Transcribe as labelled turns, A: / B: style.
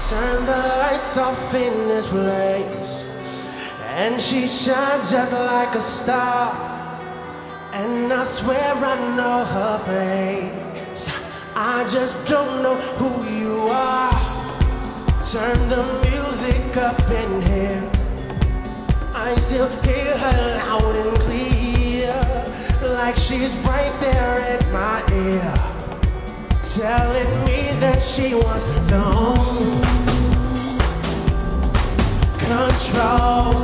A: Turn the lights off in this place, and she shines just like a star. And I swear I know her face, I just don't know who you are. Turn the music up in here, I still hear her loud and clear, like she's right there in my ear, telling me that she wants to own control.